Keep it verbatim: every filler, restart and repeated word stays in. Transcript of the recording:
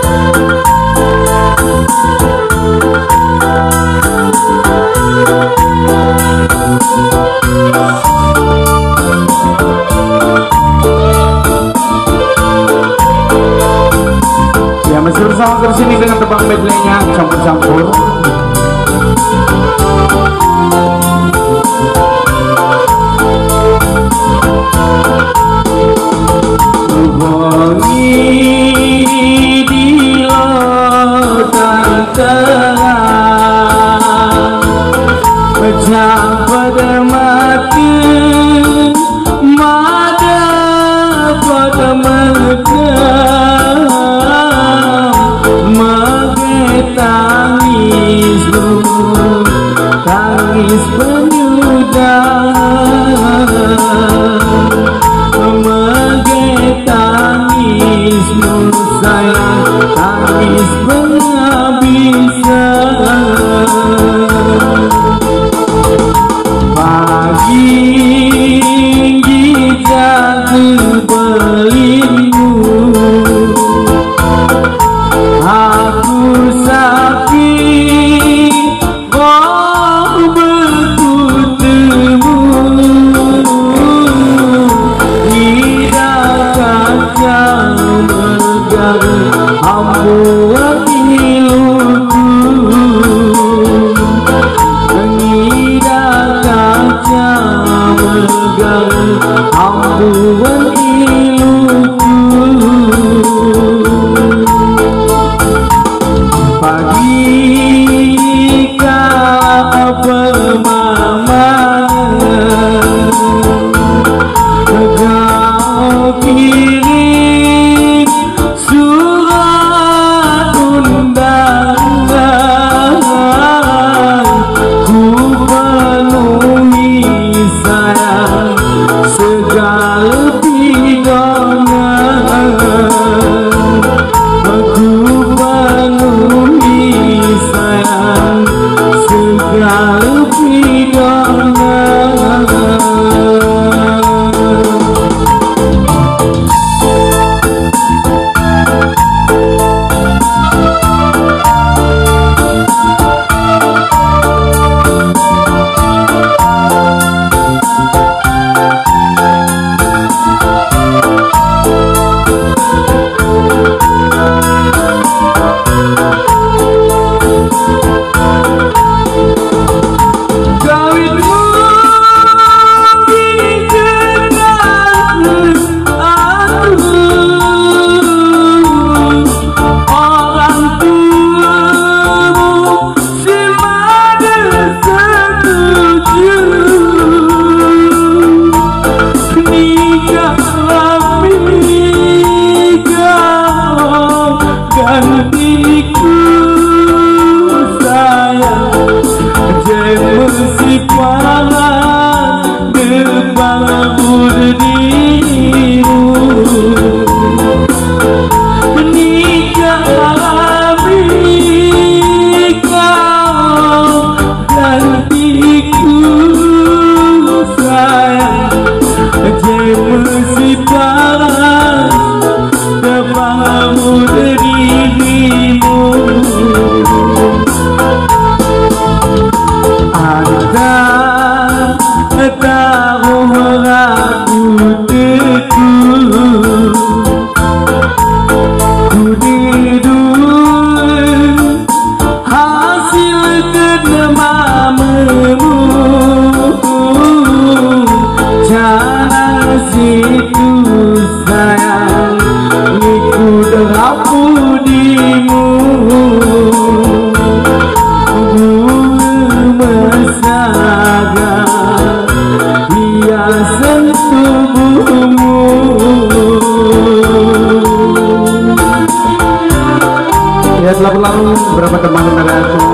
Ya, masih bersama kesini dengan tebang medley-nya campur-campur. Wangi di lautan tengah, pecah pada mata, mada pada megah, mage tangismu, tangis penyudah. Tangismu sayang, tangis penghabisan. Pagi jatuh belimu, aku sakit, oh berkutemu. Ambuan iluku, ngida kaca megang ambuan iluku. Pagi kala permamangan, kau kirim surat undangan, ku penuhi sayang segala pidongan, ku penuhi sayang segala pidongan. Gantiku sayang, jemusi panas depan berdirimu. Nikah kami kau, gantiku sayang, jemusi panas depan berdirimu. Anda tahu aku teku, ku tidur hasil kedemamu. Cara situ sayang, ikut rapudimu. Ya telah berlalu beberapa teman dari aku.